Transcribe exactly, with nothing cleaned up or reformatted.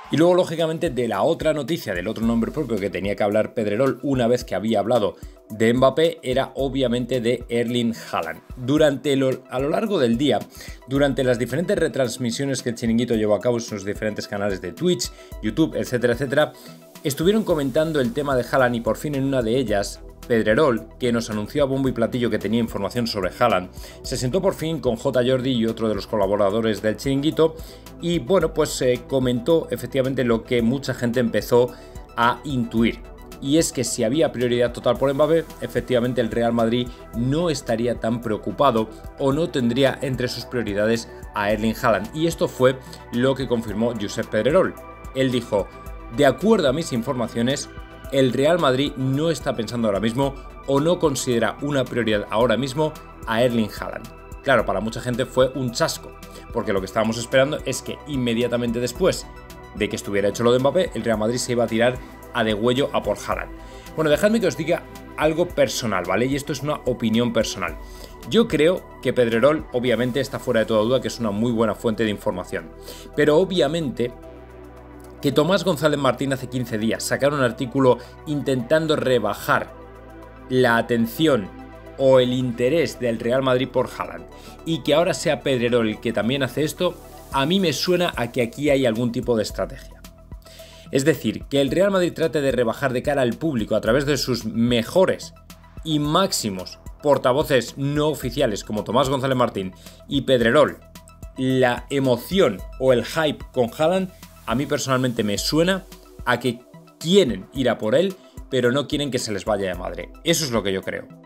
Y luego, lógicamente, de la otra noticia, del otro nombre propio que tenía que hablar Pedrerol una vez que había hablado de Mbappé, era obviamente de Erling Haaland. Durante lo, a lo largo del día, durante las diferentes retransmisiones que el Chiringuito llevó a cabo en sus diferentes canales de Twitch, YouTube, etcétera, etcétera, estuvieron comentando el tema de Haaland y por fin en una de ellas, Pedrerol, que nos anunció a bombo y platillo que tenía información sobre Haaland, se sentó por fin con J. Jordi y otro de los colaboradores del Chiringuito y bueno, pues eh, comentó efectivamente lo que mucha gente empezó a intuir. Y es que si había prioridad total por Mbappé, efectivamente el Real Madrid no estaría tan preocupado o no tendría entre sus prioridades a Erling Haaland. Y esto fue lo que confirmó Josep Pedrerol. Él dijo: de acuerdo a mis informaciones, el Real Madrid no está pensando ahora mismo o no considera una prioridad ahora mismo a Erling Haaland. Claro, para mucha gente fue un chasco, porque lo que estábamos esperando es que inmediatamente después de que estuviera hecho lo de Mbappé, el Real Madrid se iba a tirar a degüello a por Haaland. Bueno, dejadme que os diga algo personal, ¿vale? Y esto es una opinión personal. Yo creo que Pedrerol obviamente está fuera de toda duda que es una muy buena fuente de información, pero obviamente que Tomás González Martín hace quince días sacara un artículo intentando rebajar la atención o el interés del Real Madrid por Haaland y que ahora sea Pedrerol el que también hace esto, a mí me suena a que aquí hay algún tipo de estrategia. Es decir, que el Real Madrid trate de rebajar de cara al público a través de sus mejores y máximos portavoces no oficiales como Tomás González Martín y Pedrerol la emoción o el hype con Haaland. A mí personalmente me suena a que quieren ir a por él, pero no quieren que se les vaya de madre. Eso es lo que yo creo.